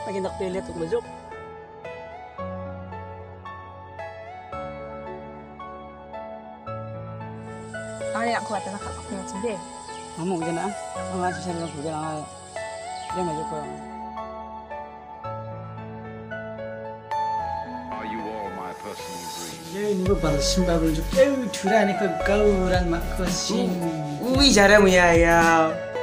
Lagi nakpilit ang bajok. Ano ako at nakakaknya sindi. Amo ka na ah. Ang nga siya lang pagka nga. Yan medyo ko. Are you all my personal dreams? Yun, iba para simbahan juk. Yun, tura ni ka gauran makosin. Uy, 잘해 뭐야 야.